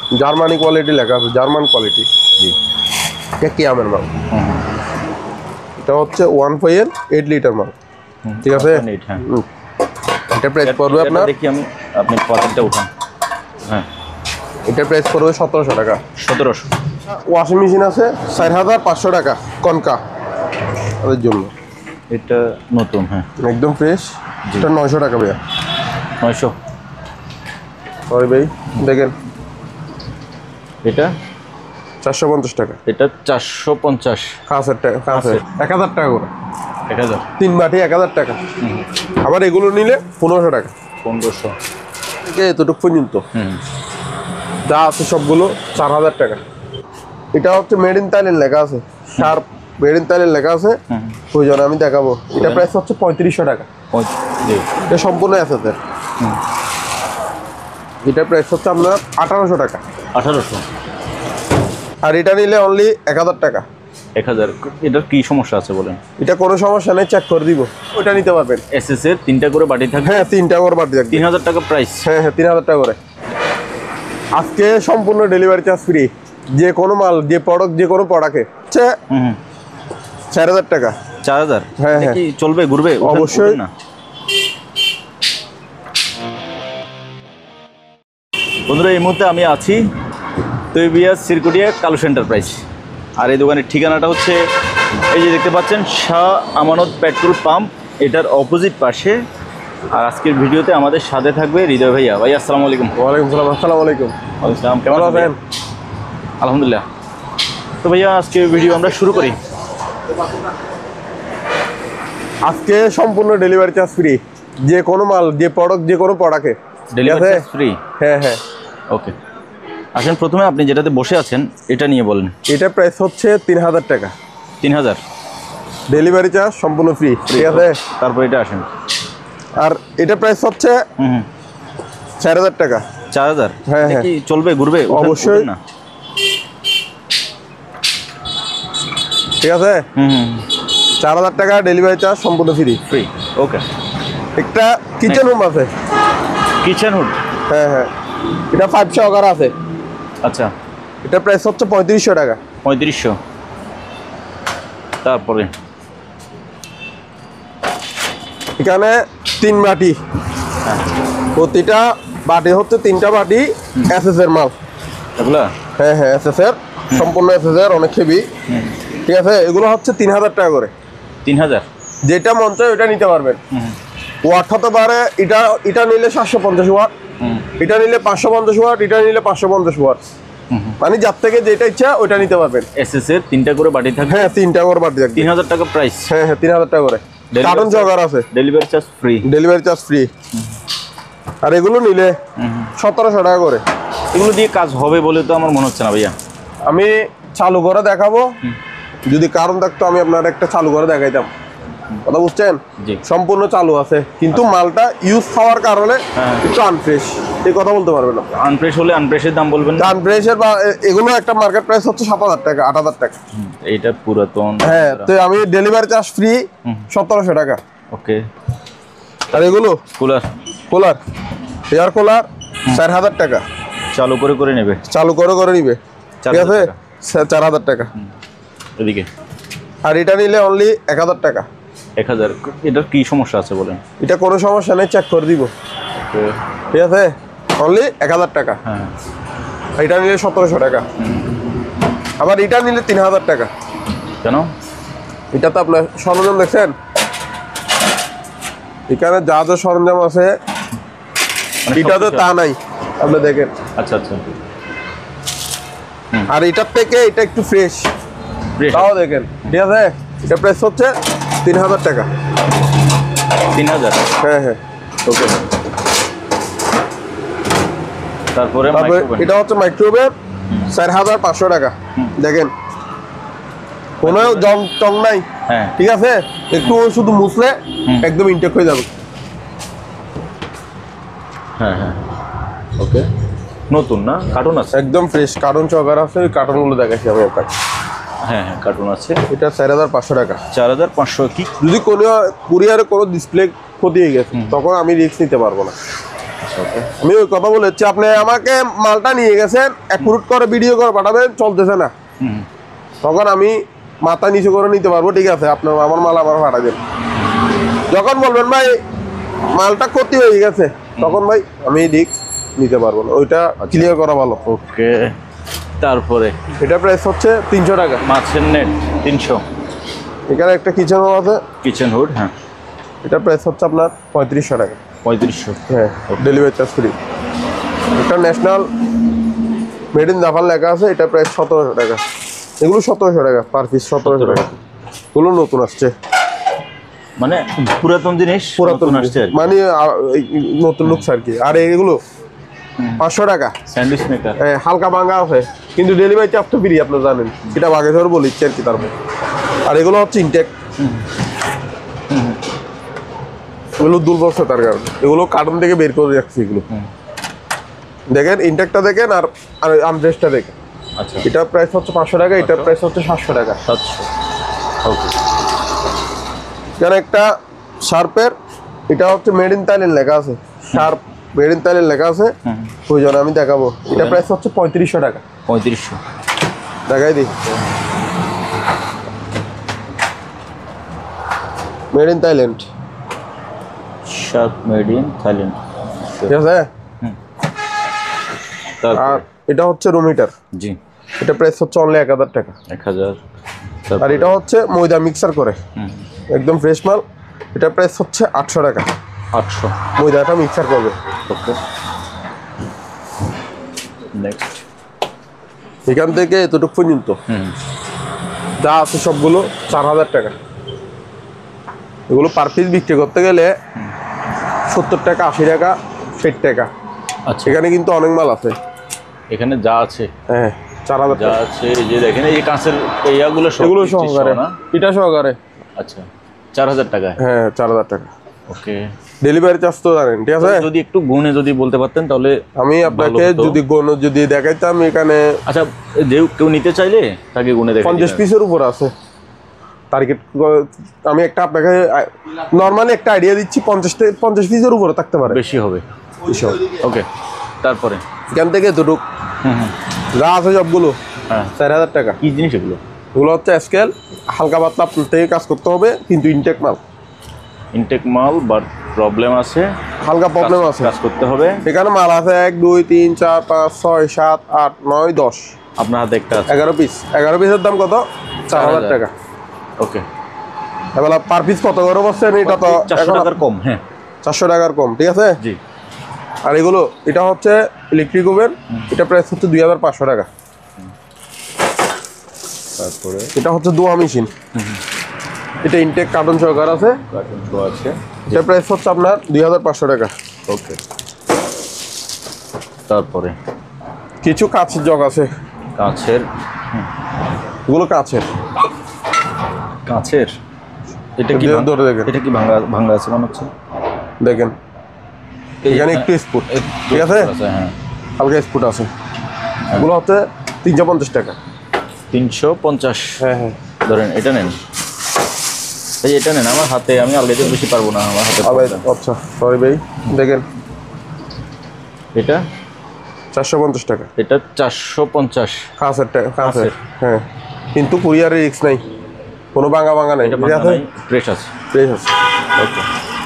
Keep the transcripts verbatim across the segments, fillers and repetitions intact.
Germany quality লেখা আছে, German quality. জি, এটা কি আমের মাল? এটা হচ্ছে ওয়ান পয়েন্ট এইট লিটার মাল, ঠিক আছে। এটা প্রাইস পড়বে আপনার, দেখি আমি, আপনি পাতিলটা উঠান। হ্যাঁ, এটা প্রাইস পড়বে সতেরোশো টাকা। সতেরোশো। ওয়াশিং মেশিন আছে চার হাজার পাঁচশো টাকা কনকা ওদের জন্য। এটা নতুন, হ্যাঁ একদম ফ্রেশ। এটা নয়শো টাকা ভাইয়া। নয়শো, সরি ভাই, দেখেন এটা চারশো পঞ্চাশ টাকা। এটা চারশো পঞ্চাশ। কাঁচের টাকা, কাঁচের এক হাজার টাকা করে, এক হাজার। তিন বাটি এক হাজার টাকা। আবার এগুলো নিলে পনেরোশো টাকা, পনেরোশো থেকে এতটুকু পর্যন্ত হুম যা আছে সবগুলো চার হাজার টাকা। এটা হচ্ছে মেড ইন থাইল্যান্ড লেখা আছে, শার্প মেড ইন থাইল্যান্ড লেখা আছে, ওই জন্য আমি দেখাবো। এটা প্রাইস হচ্ছে পঁয়ত্রিশশো টাকা। এটা সম্পূর্ণ আছে। এটা প্রাইস হচ্ছে আপনার আঠারোশো টাকা। আঠারোশো। আর এটা নিলে অনলি এক হাজার টাকা। এক হাজার। এটার কি সমস্যা আছে বলেন? এটা কোনো সমস্যা নেই, চেক করে দিব, ওইটা নিতে পারবেন। এস এস এর তিনটা করে বাটি থাকে। হ্যাঁ, তিনটা করে বাটি থাকে, তিন হাজার টাকা প্রাইস। হ্যাঁ হ্যাঁ, তিন হাজার টাকা করে। আজকে সম্পূর্ণ ডেলিভারি চার্জ ফ্রি, যে কোনো মাল, যে প্রোডাক্ট, যে কোনো প্রোডাক্টে হচ্ছে হুম চার হাজার টাকা। চার হাজার? হ্যাঁ হ্যাঁ, কি চলবে, ঘুরবে? অবশ্যই না। বন্ধুরা, এই মুহূর্তে আমি আছি তৈবিয়াস সিরকুটিয়া কালুস এন্টারপ্রাইজ। আর এই দোকানের ঠিকানাটা হচ্ছে, এই যে দেখতে পাচ্ছেন, শাহ আমানত পেট্রোল পাম্প, এটার অপোজিট পাশে। আর আজকের ভিডিওতে আমাদের সাথে থাকবে হৃদয় ভাইয়া। ভাই আসসালামু আলাইকুম। ওয়ালাইকুম সালাম। আসসালামু আলাইকুম। আসসালাম, কেমন আছেন? আলহামদুলিল্লাহ। তো ভাইয়া, আজকে ভিডিও আমরা শুরু করি। আজকে সম্পূর্ণ ডেলিভারি চার্জ ফ্রি, যে কোনো মাল, যে প্রোডাক্ট, যে কোনো প্রোডাক্টে ডেলিভারি চার্জ ফ্রি। হ্যাঁ হ্যাঁ, ওকে। আসেন, প্রথমে আপনি যেটাতে বসে আছেন এটা নিয়ে বলেন। এটা প্রাইস হচ্ছে তিন হাজার টাকা। তিন হাজার, ডেলিভারি চার্জ সম্পূর্ণ ফ্রি, ঠিক আছে। তারপর এটা আসেন। আর এটা প্রাইস হচ্ছে হুম হুম চার হাজার টাকা। চার হাজার? হ্যাঁ হ্যাঁ, কি চলবে, ঘুরবে? অবশ্যই না, ঠিক আছে। হুম হুম চার হাজার টাকা ডেলিভারি চার্জ সম্পূর্ণ ফ্রি। Free, okay. একটা কিচেন রুম আছে, কিচেন হুড। হ্যাঁ হ্যাঁ, এটা ফাইভ সহকার আছে। আচ্ছা, এটা প্রাইস হচ্ছে পঁয়ত্রিশশো টাকা। পঁয়ত্রিশশো। তারপরে এখানে তিন বাটি, প্রতিটা বাটি হচ্ছে তিনটা বাটি এস এস এর মাল এগুলা। হ্যাঁ হ্যাঁ, এস এস এর, সম্পূর্ণ এস এস এর, অনেক হেভি, ঠিক আছে। এগুলো হচ্ছে তিন হাজার টাকা করে। তিন হাজার? যেটা মন চায় ওইটা নিতে পারবেন। ওয়াট হতে পারে, এটা এটা নিলে সাতশো পঞ্চাশ ওয়াট, এটা নিলে পাঁচশো পঞ্চাশ ওয়াট, এটা নিলে পাঁচশো পঞ্চাশ ওয়াট, মানে যার থেকে যেটা ইচ্ছা ওইটা নিতে পারবেন। এস এস এর তিনটা করে বাটি থাকে। হ্যাঁ, তিনটা করে বাটি থাকে। তিন হাজার টাকা প্রাইস। হ্যাঁ হ্যাঁ, তিন হাজার টাকা করে। কার্টন জগার আছে, delivery charge free. Delivery charge free. আর এগুলো নিলে সতেরোশো টাকা করে। এগুলো দিয়ে কাজ হবে বলে তো আমার মনে হচ্ছে না ভাইয়া। আমি চালু করে দেখাবো, যদি কারণ থাকতো আমি আপনার একটা চালু করে দেখাইতাম, কথা বুঝছেন। সম্পূর্ণ চালু আছে, কিন্তু মালটা ইউজ হওয়ার কারণে একটু আনফ্রেশ, এই কথা বলতে পারবেন না। আনফ্রেশ হলে আনফ্রেশের দাম বলবেন। আনফ্রেশের বা এগুলো একটা মার্কেট প্রাইস হচ্ছে সাত হাজার টাকা, আট হাজার টাকা। এইটা পুরাতন। হ্যাঁ, তো আমি ডেলিভারি চার্জ ফ্রি, সতেরোশো টাকা। ওকে। আর এগুলো কুলার, কুলার, এয়ার কুলার চার হাজার টাকা। চালু করে করে নেবে, চালু করে করে নিবে, ঠিক আছে, চার হাজার টাকা। এদিকে। আর এটা নিলে অনলি এক হাজার টাকা। এক হাজার। এটার কি সমস্যা আছে বলেন? এটা কোনো সমস্যা নেই, চেক করে দিব, ঠিক আছে। অনলি এক হাজার টাকা। হ্যাঁ, এটা নিলে সতেরোশো টাকা। আবার এটা নিলে তিন হাজার টাকা। কেন? এটা তো আপনার সরঞ্জাম দেখছেন, এখানে যা যা সরঞ্জাম আছে এটা তো তা নাই, আপনি দেখেন। আচ্ছা আচ্ছা। আর এটার থেকে এটা একটু ফ্রেশ, তাও দেখেন, ঠিক আছে। এটা প্রাইস হচ্ছে তিন হাজার টাকা। তিন হাজার? হ্যাঁ হ্যাঁ, ওকে। তারপরে এটা হচ্ছে মাইক্রোওয়েভ, চার হাজার পাঁচশো টাকা। দেখেন, কোনো জং টং নাই, ঠিক আছে। একটু শুধু মুছলে একদম ইনটেক হয়ে যাবে। হ্যাঁ হ্যাঁ, ওকে। নতুন না? কার্টুন আছে? একদম ফ্রেশ, কার্টুন চকার আছে, ওই কার্টুনগুলো দেখাচ্ছি আমি আপনাকে। হ্যাঁ হ্যাঁ, কার্টুন আছে। এটা চার হাজার পাঁচশো টাকা। চার হাজার পাঁচশো। কি যদি কোনো কুরিয়ারে কোনো ডিসপ্লে ক্ষতি হয়ে গেছে, তখন আমি রিস্ক নিতে পারবো না। আমি ওই কথা বলেছি, আপনি আমাকে মালটা নিয়ে গেছেন অ্যাকুরেট করে ভিডিও করে পাঠাবেন, চলতেছে না, তখন আমি মাথা নিচু করে নিতে পারবো, ঠিক আছে, আপনার আমার মাল আমার পাঠাবেন। যখন বলবেন ভাই মালটা ক্ষতি হয়ে গেছে, তখন ভাই আমি দিক নিতে পারবো না, ওইটা ক্লিয়ার করা ভালো। ওকে, তারপরে এটা প্রাইস হচ্ছে তিনশো টাকা। মাছের নেট তিনশো। এখানে একটা কিচেন হুড আছে, কিচেন হুড, হ্যাঁ, এটা প্রাইস হচ্ছে আপনার পঁয়ত্রিশশো টাকা। পঁয়ত্রিশশো, হ্যাঁ, ডেলিভারি চার্জ ফ্রি। এটা ন্যাশনাল মেড ইন জাপান লেখা আছে, এটা প্রাইস সতেরোশো টাকা। এগুলো সতেরোশো টাকা পার পিস, সতেরোশো টাকা। এগুলো নতুন আসছে, মানে পুরাতন জিনিস পুরাতন আসছে আর কি। মানে আ- এই নতুন লুকস আর কি। আর এগুলো পাঁচশো টাকা। স্যান্ডউইচ মেকার, হ্যাঁ, হালকা ভাঙা আছে, কিন্তু ডেলিভারি চার্জ তো ফ্রি, আপনি জানেন, এটা বাগে ধরে বলিচ্ছি আর কি। তারপর আর এগুলো হচ্ছে ইনটেক, এগুলো দুর্বল তার কারণে এগুলো কার্টন থেকে বের করে রাখছি। এগুলো দেখেন, ইনটেকটা দেখেন আর আর আনড্রেসটা দেখেন। আচ্ছা, এটা প্রাইস হচ্ছে পাঁচশো টাকা, এটা প্রাইস হচ্ছে সাতশো টাকা। সাতশো। ওকে, এখানে একটা শার্পের, এটা হচ্ছে মেড ইন থাইল্যান্ড লেখা আছে, শার্প মেড ইন থাইল্যান্ড লেখা আছে, ওই জন্য আমি দেখাবো। এটা প্রাইস হচ্ছে পঁয়ত্রিশশো টাকা। পঁয়ত্রিশশো, দেখাই দিই, made in Thailand, Sharp made in Thailand, ঠিক আছে। আর এটা হচ্ছে রুম হিটার, জি, এটা প্রাইস হচ্ছে অনলি এক হাজার টাকা। এক হাজার। আর এটা হচ্ছে ময়দা মিক্সার করে, একদম ফ্রেশ মাল, এটা প্রাইস হচ্ছে আটশো টাকা। আটশো, ময়দাটা মিক্সার করবে। Okay, next. এখান থেকে এতটুকু পর্যন্ত হুম, যা আছে সবগুলো চার হাজার টাকা। এগুলো পার পিস বিক্রি করতে গেলে সত্তর টাকা, আশি টাকা, ষাট টাকা। আচ্ছা, এখানে কিন্তু অনেক মাল আছে। এখানে যা আছে, হ্যাঁ, চার হাজার যা টাকা আছে, এই যে দেখেন, এই যে কাঁচের ইয়াগুলো সব এগুলো পিচ্চির সহকারে, সহ না? এটা সহকারে। আচ্ছা, চার হাজার টাকা। হ্যাঁ, চার হাজার টাকা। ওকে, ডেলিভারি চার্জ তো জানেন, ঠিক আছে। যদি একটু গুণে যদি বলতে পারতেন তাহলে আমি আপনাকে ভালো হতো। যদি গণ যদি দেখাইতাম, এখানে আচ্ছা, যে কেউ নিতে চাইলে তাকে গুণে দেখে পঞ্চাশ পিসের উপর আছে টার্গেট। আমি একটা আপনাকে নর্মালি একটা আইডিয়া দিচ্ছি, পঞ্চাশ থেকে পঞ্চাশ পিসের উপরে থাকতে পারে, বেশি হবে। এসব। ওকে, তারপরে এখান থেকে দুটুক হুম হুম যা আছে সবগুলো হ্যাঁ, চার হাজার টাকা। কি জিনিস এগুলো? এগুলো হচ্ছে স্কেল, হালকা পাতলা আপনার থেকে কাজ করতে হবে, কিন্তু ইনটেক মাল, ইনটেক মাল, বাট প্রবলেম আছে, হালকা প্রবলেম আছে, কাজ করতে হবে। এখানে মাল আছে এক দুই তিন চার পাঁচ ছয় সাত আট নয় দশ, আপনার হাতে একটা আছে। এগারো পিস। এগারো পিসের দাম কত? চার হাজার টাকা। ওকে, এবার পার পিস কত করে বসছেন? এটা তো চারশো এখন টাকার কম। হ্যাঁ, চারশো টাকার কম, ঠিক আছে। জি, আর এগুলো, এটা হচ্ছে ইলেকট্রিক ওভেন, এটা প্রাইস হচ্ছে দুই হাজার পাঁচশো টাকা। তারপরে এটা হচ্ছে দোয়া মেশিন, এটা ইনটেক কার্টন সহকার আছে, কার্টুন শো আছে। এটা প্রাইস হচ্ছে আপনার দুই হাজার পাঁচশো টাকা। ওকে, তারপরে কিছু কাঁচের জগ আছে, কাঁচের, এগুলো কাঁচের, কাঁচের। এটা কি ধরে ভাঙ- ধরে দেখেন, এটা কি ভাঙা ভাঙা আছে মনে হচ্ছে? দেখেন এখানে একটু স্পুট, ঠিক আছে, হ্যাঁ, হালকা স্পুট আছে। এগুলো হচ্ছে তিনশো পঞ্চাশ টাকা। তিনশো পঞ্চাশ। হ্যাঁ হ্যাঁ, ধরেন এটা নেন, এই এটা নেন, আমার হাতে, আমি আলগাতে বেশি পারবো না, আমার হাতে আবার problem। আচ্ছা সরি ভাই, দেখেন এটা চারশো পঞ্চাশ টাকা। এটা চারশো পঞ্চাশ। কাঁচের টাকা, কাঁচের, কাঁচের। হ্যাঁ, কিন্তু কুরিয়ারের রিস্ক নাই, কোনো ভাঙা ভাঙা নাই, এটা ঠিক ভাঙা আছে, নাই, ফ্রেশ আছে। ফ্রেশ আছে। ওকে,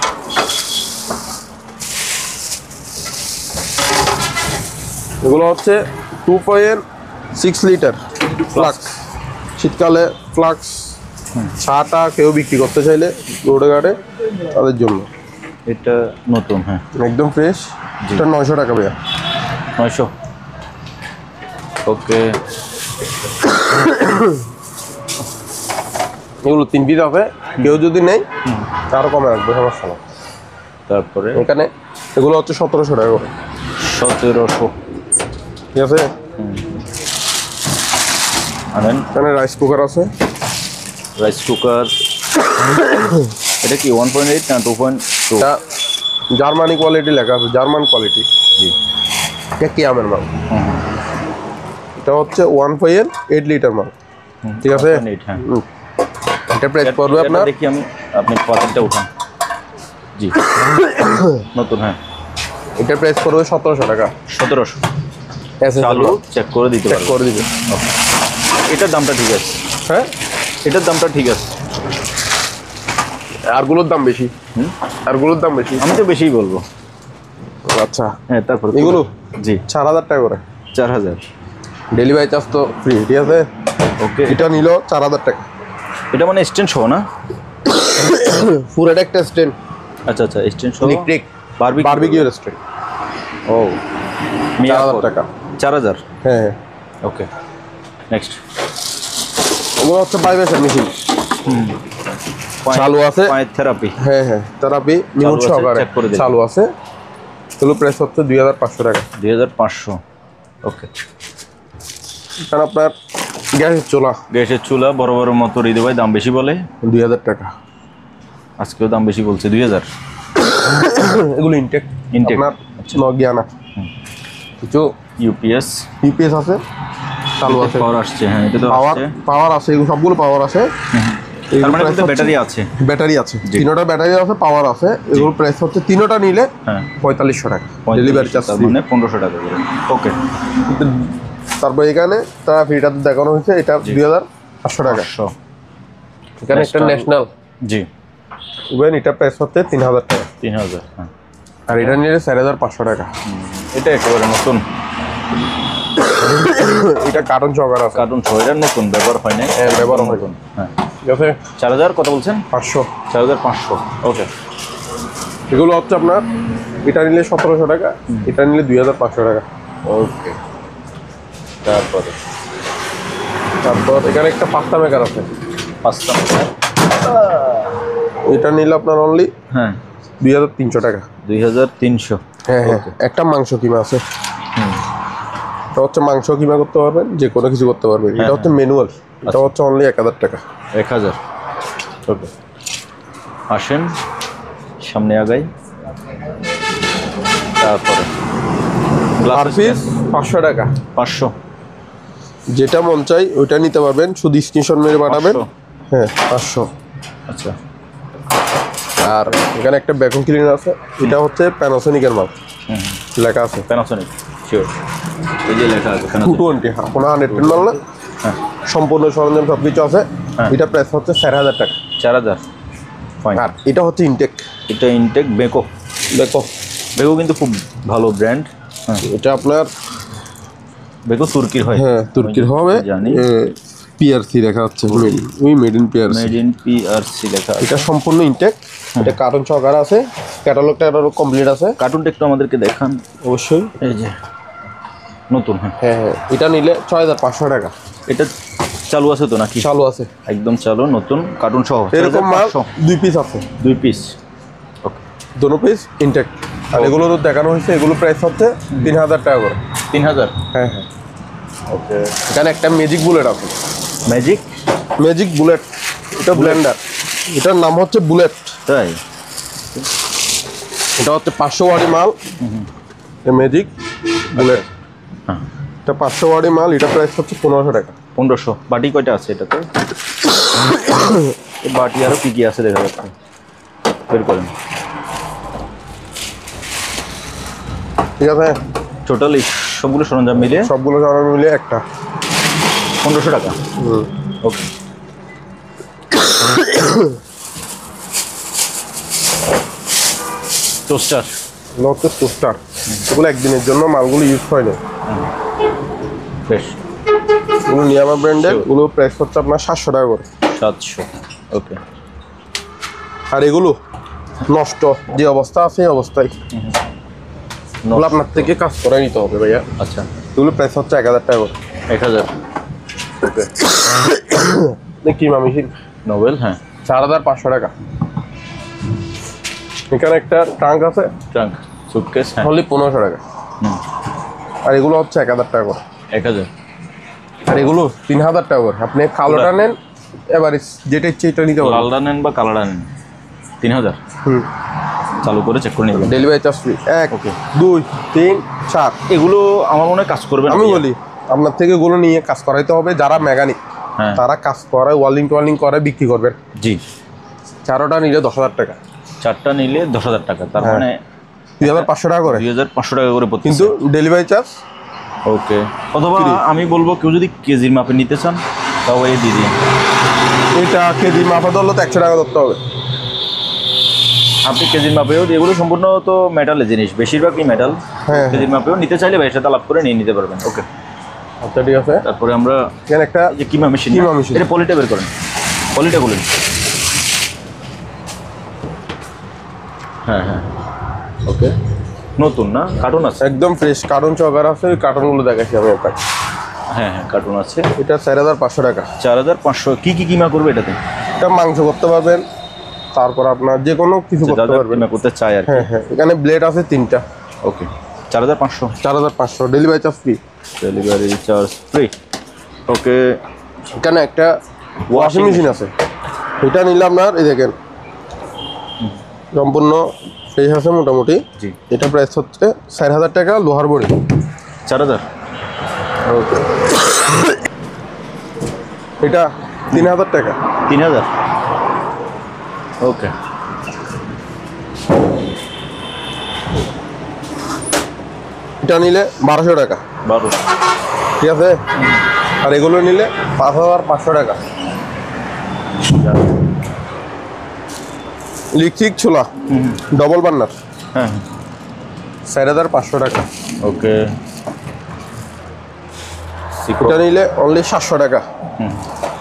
এগুলো হচ্ছে two point six litre flask. শীতকালে ফ্লাক্স চাটা কেউ বিক্রি করতে চাইলে রোডে ঘাটে, তাদের জন্য এটা নতুন, হ্যাঁ, একদম ফ্রেশ। এটা নয়শো টাকা ভাইয়া। নয়শো। ওকে, এগুলো তিন পিস আছে, কেউ যদি নেই আরও কমে রাখবে, সমস্যা না। তারপরে এখানে এগুলো হচ্ছে সতেরোশো টাকা করে, সতেরোশো। ঠিক আছে। আনেন। এখানে রাইস কুকার আছে, রাইস কুকার। এটা কি ওয়ান পয়েন্ট এইট না টু পয়েন্ট টু? এটা জার্মানি কোয়ালিটি লেখা আছে, জার্মান কোয়ালিটি। জি, এটা কি আমের মাল? হুম হুম, এটা হচ্ছে ওয়ান পয়েন্ট এইট লিটার মাল, হুম, ঠিক আছে। one point eight, হ্যাঁ। হুম। এটা প্রাইস পড়বে এটা আপনার, দেখি আমি, আপনি পাতিলটা উঠান। জি, নতুন, হ্যাঁ। এটা প্রাইস করবে সতেরোশো টাকা। সতেরোশো এসএস চালু চেক করে দিতে চেক পারবো। করে দিবে। এটার দামটা ঠিক আছে, হ্যাঁ এটার দামটা ঠিক আছে। আরগুলোর দাম বেশি। হুম আরগুলোর দাম বেশি। আমি তো বেশিই বলবো। আচ্ছা হ্যাঁ তারপর এগুলো জি চার হাজার টাকা করে। চার হাজার ডেলিভারি চার্জ তো ফ্রি, ঠিক আছে। ওকে, এটা নিল চার হাজার টাকা। এটা মানে স্ট্যান্ড সহ না? পুরোটা একটা স্ট্যান্ড, আচ্ছা আচ্ছা, স্ট্যান্ড সহ ইলেকট্রিক বারবিকিউ বারবিকিউ রেস্টুরেন্ট। ও চার হাজার টাকা। চার হাজার হ্যাঁ হ্যাঁ। Okay next. ওগুলো হচ্ছে বাইবেশন মেশিন, চালু আছে। পায়ের থেরাপি। হ্যাঁ হ্যাঁ থেরাপি নিউট আছে, সহকারে check করে দিন। চালু আছে। এগুলো প্রাইস হচ্ছে দুই হাজার পাঁচশো টাকা। দুই হাজার পাঁচশো ওকে। কারণ আপনার গ্যাসের চুলা গ্যাসের চুলা বড় বড় মতো হৃদয় ভাই দাম বেশি বলে। দুই হাজার টাকা। আজকেও দাম বেশি বলছে দুই হাজার। এগুলো ইনটেক Intake, আপনার নগিয়ানা। কিছু ইউপিএস ইউপিএস আছে, চালু আছে। পাওয়ার আসছে, হ্যাঁ এটা তো পাওয়ার আসছে। পাওয়ার আছে, এগুলো সবগুলো পাওয়ার আছে। তার মানে কিন্তু ব্যাটারি আছে। ব্যাটারি আছে, তিনোটা ব্যাটারি আছে, পাওয়ার আছে। এগুলো প্রাইস হচ্ছে তিনোটা নিলে হ্যাঁ পঁয়তাল্লিশশো টাকা ডেলিভারি চার্জ। তার মানে পনেরোশো টাকা করে। ওকে তারপর এখানে তারা ফ্রিটাতে দেখানো হয়েছে, এটা দুই হাজার পাঁচশো টাকা। পাঁচশো এখানে একটা ন্যাশনাল জি উবেন, এটা প্রাইস হচ্ছে তিন হাজার টাকা। তিন হাজার হ্যাঁ। আর এটা নিলে চার হাজার পাঁচশো টাকা। এটা একেবারে নতুন, এটা কার্টন সহকারে আছে। কার্টুন সহ, এটা নতুন ব্যবহার হয় না। হ্যাঁ, ব্যবহার হয়। নতুন হ্যাঁ। ঠিক আছে, চার হাজার কত বলছেন? পাঁচশো। চার হাজার পাঁচশো ওকে। এগুলো হচ্ছে আপনার এটা নিলে সতেরোশো টাকা, এটা নিলে দুই হাজার পাঁচশো টাকা। ওকে তারপরে তারপর এখানে একটা পাস্তা মেকার আছে, পাঁচটা এটা নিলে আপনার অনলি হ্যাঁ দুই হাজার তিনশো টাকা। দুই হাজার তিনশো হ্যাঁ হ্যাঁ। একটা মাংস কিমা আছে, এটা হচ্ছে মাংস কিমা করতে পারবেন, যে কোনো কিছু করতে পারবেন। এটা হচ্ছে ম্যানুয়াল, এটা হচ্ছে অনলি এক হাজার টাকা। এক হাজার ওকে। আসেন সামনে আগাই। তারপরে পার পিস পাঁচশো টাকা। পাঁচশো যেটা মন চাই ওইটা নিতে পারবেন, শুধু স্ক্রিনশট মেরে পাঠাবেন। পাঁচশো। হ্যাঁ পাঁচশো। আচ্ছা আর এখানে একটা ভ্যাকুয়াম ক্লিনার আছে, এটা হচ্ছে প্যানাসোনিকের মাল, হুম লেখা আছে প্যানাসোনিক শিওর, এই যে লেখা আছে টু Panasonic। টোয়েন্টি, কোনো হান্ড্রেড টেন মাল না, হ্যাঁ সম্পূর্ণ সরঞ্জাম সব কিছু আছে। হ্যাঁ। এটা প্রাইস হচ্ছে চার হাজার টাকা। চার হাজার ফাইন। আর এটা হচ্ছে ইনটেক, এটা ইনটেক বেকো। দেখো বেকো কিন্তু খুব ভালো ব্র্যান্ড। হ্যাঁ এটা আপনার বেকো তুর্কির হয়। হ্যাঁ তুর্কির হবে, জানি পিআরসি দেখা যাচ্ছে, ওই made in PRC. Made in PRC লেখা আছে। এটা সম্পূর্ণ ইনটেক, এটা কার্টন সহকারে আছে, ক্যাটালগ ট্যাটালগ কমপ্লিট আছে। কার্টুনটা একটু আমাদেরকে দেখান। অবশ্যই। এই যে নতুন হ্যাঁ। হ্যাঁ হ্যাঁ, এটা নিলে ছয় হাজার পাঁচশো টাকা। এটা চালু আছে তো নাকি? চালু আছে, একদম চালু, নতুন কার্টুন সহ। এরকম মাল দুই পিস আছে, দুই পিস ওকে। দুটো পিস ইনটেক। আর এগুলো তো দেখানো হয়েছে, এগুলো প্রাইস হচ্ছে তিন হাজার টাকা করে। তিন হাজার হ্যাঁ হ্যাঁ। ওকে। এখানে একটা ম্যাজিক বুলেট আছে, ম্যাজিক ম্যাজিক বুলেট, এটা ব্লেন্ডার, এটার নাম হচ্ছে বুলেট। তাই এটা হচ্ছে পাঁচশো ওয়াটি মাল, ম্যাজিক বুলেট। হ্যাঁ এটা পাঁচশো ওয়াটি মাল, এটা প্রাইস হচ্ছে পনেরোশো টাকা। পনেরোশো। বাটি কয়টা আছে এটাতে? এই বাটি আরও কী কী আছে দেখা যাচ্ছে, বের করেন। ঠিক আছে, টোটালি সবগুলো সরঞ্জাম মিলিয়ে সবগুলো সরঞ্জাম মিলিয়ে একটা পনেরোশো টাকা। হুম। ওকে। টোস্টার এগুলো হচ্ছে টোস্টার, এগুলো একদিনের জন্য মালগুলো ইউজ হয় না। বেশ এগুলো নিয়ামা ব্র্যান্ডের, এগুলো প্রাইস হচ্ছে আপনার সাতশো টাকা করে। সাতশো ওকে। আর এগুলো নষ্ট যে অবস্থা আছে এই অবস্থায়, এগুলো আপনার থেকে কাজ করে নিতে হবে ভাইয়া। আচ্ছা এগুলো প্রাইস হচ্ছে এক হাজার টাকা করে। এক হাজার ওকে। কি মেশিন নোবেল হ্যাঁ। চার হাজার পাঁচশো টাকা। এখানে একটা ট্রাঙ্ক আছে, ট্রাঙ্ক সুটকেস হ্যাঁ। অনলি পনেরোশো টাকা। হুম আর এগুলো হচ্ছে এক হাজার টাকা করে। এক হাজার। আর এগুলো তিন হাজার টাকা করে। আপনি কালোটা নেন, এবার যেটা ইচ্ছে এটা নিতে পারবেন। লালটা নেন বা কালারটা নেন, তিন হাজার। হুম। চালু করে চেক করে নেবেন। Delivery charge free. এক ওকে। দুই তিন চার। এগুলো আমার মনে হয় কাজ করবে না। আমি বলি আপনার থেকে এগুলো নিয়ে কাজ করাইতে হবে, যারা মেকানিক হ্যাঁ তারা কাজ করে, ওয়ার্লিং টোয়ার্লিং করে বিক্রি করবেন। জি। চারোটা নিলে দশ হাজার টাকা। চারটা নিলে দশ হাজার টাকা, তার হ্যাঁ। মানে দুই হাজার পাঁচশো টাকা করে দুই হাজার পাঁচশো টাকা করে পড়ছে, কিন্তু ডেলিভারি চার্জ ওকে। অথবা আমি বলবো কেউ যদি কেজির মাপে নিতে চান তাও এই দিয়ে দিন। এটা কেজি মাপে ধরলে তো একশো টাকা ধরতে হবে। আপনি কেজির মাপেও, এগুলো সম্পূর্ণ তো মেটালের জিনিস, বেশিরভাগই মেটাল। হ্যাঁ কেজির মাপেও নিতে চাইলে ভাইয়ের সাথে আলাপ করে নিয়ে নিতে পারবেন। ওকে আচ্ছা ঠিক আছে। তারপরে আমরা এখানে একটা যে কিমা মেশিন, কিমা মেশিন, এটা পলিটা বের করেন, পলিটা বলেন। হ্যাঁ হ্যাঁ ওকে, নতুন না, কার্টুন আছে একদম ফ্রেশ কার্টুন সহকারে আছে। ওই কার্টুনগুলো দেখাচ্ছি আমি আপনাকে। হ্যাঁ হ্যাঁ কার্টুন আছে। এটা চার হাজার পাঁচশো টাকা। চার হাজার পাঁচশো কী কী কিমা করবে এটাতে? এটা মাংস করতে পারবেন, তারপর আপনার যে কোনো কিছু করতে পারবেন। কিমা করতে চাই আর কি। হ্যাঁ হ্যাঁ এখানে ব্লেড আছে তিনটা। ওকে চার হাজার পাঁচশো চার হাজার পাঁচশো delivery charge free. Delivery charge free. Okay এখানে একটা ওয়াশিং মেশিন আছে, এটা নিলে আপনার এই দেখেন সম্পূর্ণ ফ্রেশ আছে মোটামুটি। জি এটা প্রাইস হচ্ছে চার হাজার টাকা, লোহার বড়ি। চার হাজার ওকে এটা তিন হাজার টাকা। তিন হাজার ওকে। এটা নিলে বারোশো টাকা। বারোশো ঠিক আছে। আর এগুলো নিলে পাঁচ হাজার পাঁচশো টাকা। ইলেকট্রিক চুলা ডবল বার্নার, হ্যাঁ চার হাজার পাঁচশো টাকা। ওকে এটা নিলে অনলি সাতশো টাকা। হুম।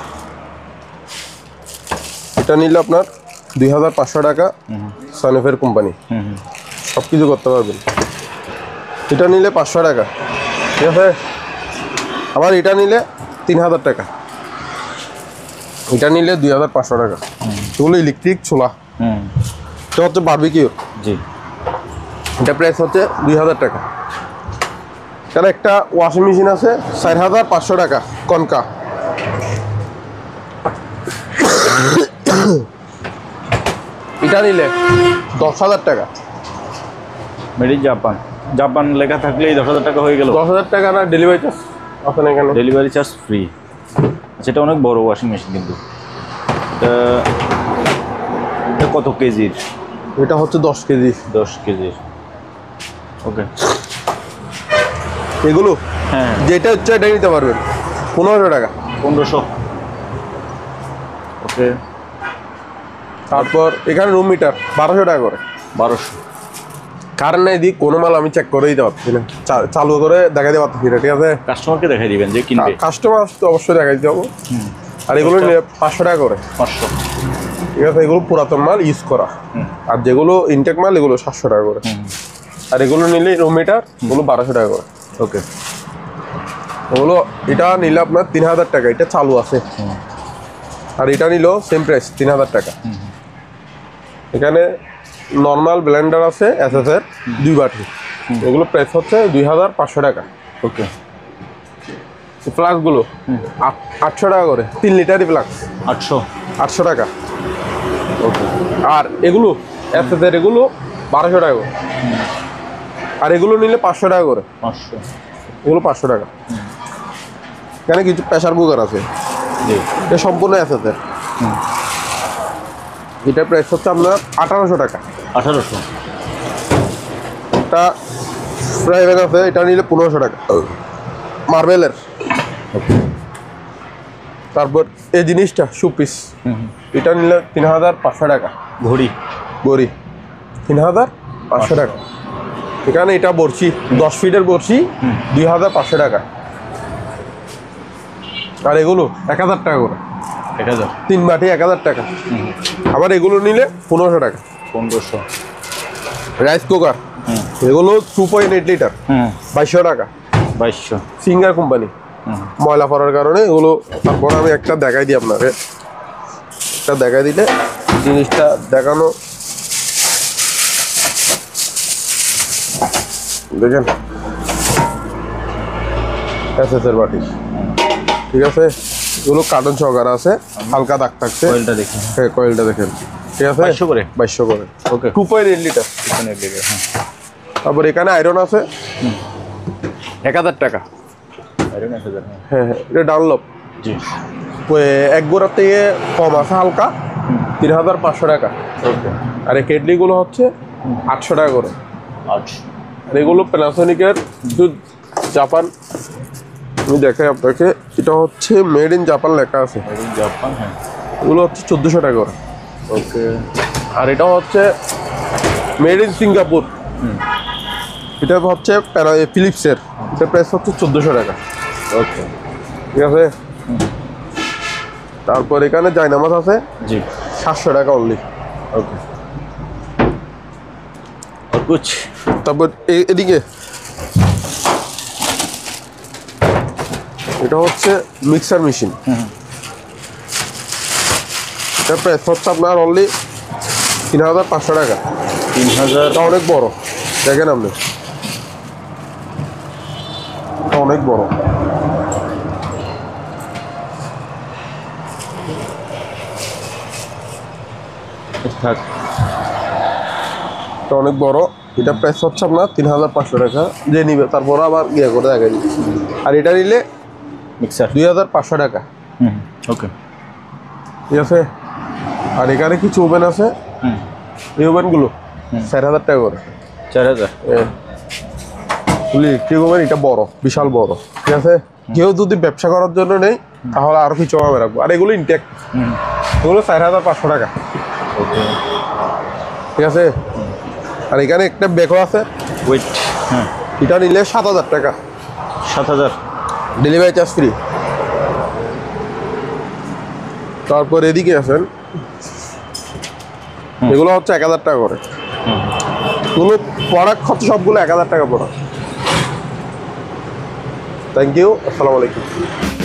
এটা নিলে আপনার দুই হাজার পাঁচশো টাকা। সানফের কোম্পানি, হুম হুম সব কিছু করতে পারবেন। এটা নিলে পাঁচশো টাকা। ঠিক আছে। আবার এটা নিলে তিন হাজার টাকা। এটা নিলে দুই হাজার পাঁচশো টাকা। এগুলো ইলেকট্রিক চুলা। হুম এটা হচ্ছে বারবিকিউ। জি এটা প্রাইস হচ্ছে দুই হাজার টাকা। এখানে একটা ওয়াশিং মেশিন আছে চার হাজার পাঁচশো টাকা কনকা। এটা নিলে দশ হাজার টাকা। মেড ইন জাপান, জাপান লেখা থাকলেই দশ হাজার টাকা হয়ে গেল। দশ হাজার টাকা না ডেলিভারি চার্জ আছে না এখানে? Delivery charge free. সেটা অনেক বড় ওয়াশিং মেশিন কিন্তু। এটা এটা কত কেজির? এটা হচ্ছে দশ কেজি। দশ কেজির ওকে। এগুলো হ্যাঁ যেটা হচ্ছে এটা নিতে পারবেন পনেরোশো টাকা। পনেরোশো ওকে। তারপর এখানে রুম মিটার বারোশো টাকা করে। বারোশো কারেন্ট নাই দিই কোনো মাল আমি চেক করে দিতে পারছি না, চা- চালু করে দেখা দিতে পারতেছি না। ঠিক আছে। কাস্টমারকে দেখাই দিবেন যে কিনবে। কাস্টমার তো অবশ্যই দেখা দিতে হবে। আর এগুলো নিলে পাঁচশো টাকা করে। পাঁচশো ঠিক আছে। এগুলো পুরাতন মাল ইউজ করা। আর যেগুলো ইনটেক মাল এগুলো সাতশো টাকা করে। আর এগুলো নিলে রুম মিটার এগুলো বারোশো টাকা করে। ওকে ওগুলো এটা নিলে আপনার তিন হাজার টাকা। এটা চালু আছে। আর এটা নিলেও সেম প্রাইস তিন হাজার টাকা। এখানে নর্মাল ব্লেন্ডার আছে এস এস এর দুই বাটি, এগুলো প্রাইস হচ্ছে দুই হাজার পাঁচশো টাকা। ওকে ফ্লাক্সগুলো আটশো টাকা করে, তিন লিটারই ফ্লাক্স আটশো আটশো টাকা। ওকে আর এগুলো এস এস এর এগুলো বারোশো টাকা করে। আর এগুলো নিলে পাঁচশো টাকা করে। পাঁচশো এগুলো পাঁচশো টাকা। এখানে কিছু প্রেশার কুকার আছে, জি এটা সম্পূর্ণ এস এস এর। এটার প্রাইস হচ্ছে আপনার আঠারোশো টাকা। আঠারোশো একটা ফ্রাই প্যান আছে, এটা নিলে পনেরোশো টাকা মার্বেলের। তারপর এই জিনিসটা সুপিস, এটা নিলে তিন হাজার পাঁচশো টাকা। ঘড়ি গড়ি তিন হাজার পাঁচশো টাকা। এখানে এটা বড়শি দশ ফিটের বড়শি দুই হাজার পাঁচশো টাকা। আর এগুলো এক হাজার টাকা করে। এক হাজার তিন বাটি এক হাজার টাকা। আবার এগুলো নিলে পনেরোশো টাকা। পনেরোশো রাইস কুকার এগুলো টু পয়েন্ট এইট লিটার হুম বাইশশো টাকা। বাইশশো সিঙ্গার কোম্পানি, ময়লা পড়ার কারণে এগুলো। তারপর আমি একটা দেখাই দিই আপনাকে, একটা দেখাই দিলে জিনিসটা দেখানো। দেখেন এস এস এর বাটি। ঠিক আছে। এগুলো কার্টন সহকারে আছে, হালকা দাগ থাকছে। কয়েলটা দেখি। হ্যাঁ কয়েলটা দেখেন। ঠিক আছে। বাইশশো করে বাইশশো করে। Okay two point eight litre. এখানে লিটার হ্যাঁ। তারপর এখানে আয়রন আছে এক হাজার টাকা। আয়রন এক হাজার হ্যাঁ। হ্যাঁ হ্যাঁ এটা ডানলপ। জি ওই এক গোড়ার থেকে কম আছে হালকা, তিন হাজার পাঁচশো টাকা। ওকে আর এই কেটলিগুলো হচ্ছে আটশো টাকা করে। আচ্ছা, আর এগুলো প্যানাসোনিকের কিন্তু জাপান, আমি দেখাই আপনাকে, এটা হচ্ছে মেড ইন জাপান লেখা আছে। জাপান, হ্যাঁ। এগুলো হচ্ছে চোদ্দোশো টাকা করে। ওকে। আর এটা হচ্ছে মেড ইন সিঙ্গাপুর, এটা হচ্ছে ফিলিপসের, এটা প্রাইস হচ্ছে চোদ্দোশো টাকা। ওকে, ঠিক আছে। তারপর এখানে জায়নামাজ আছে জি, সাতশো টাকা অনলি। ওকে। আর কুছ? তারপর এ- এদিকে এটা হচ্ছে মিক্সার মেশিন, এটা প্রাইস হচ্ছে আপনার অনলি তিন হাজার পাঁচশো টাকা। তিন হাজার এটা অনেক বড়, দেখেন আপনি, এটা অনেক বড়। থাক। এটা অনেক বড়, এটা প্রাইস হচ্ছে আপনার তিন হাজার পাঁচশো টাকা, যে নিবে তারপর আবার ইয়ে করে দেখাই দিই। আর এটা নিলে মিক্সার দুই হাজার পাঁচশো টাকা। হুম, ওকে। ঠিক আছে। আর এখানে কিছু ওভেন আছে, হুম, এই ওভেনগুলো চার হাজার টাকা করে। চার হাজার ইলেকট্রিক ওভেন, এটা বড়, বিশাল বড়। ঠিক আছে। কেউ যদি ব্যবসা করার জন্য নেই তাহলে আরো কিছু কমে রাখবো। আর এগুলো ইনটেক, এগুলো চার হাজার পাঁচশো টাকা। ওকে। ঠিক আছে। আর এখানে একটা বেকও আছে, ওয়েট, হ্যাঁ, এটা নিলে সাত হাজার টাকা, সাত হাজার ডেলিভারি চার্জ ফ্রি। তারপর এদিকে আছেন, এগুলো হচ্ছে এক হাজার টাকা করে। এগুলো প্রোডাক্ট খরচ সবগুলো এক হাজার টাকা পড়া। থ্যাংক ইউ, আসসালামু আলাইকুম।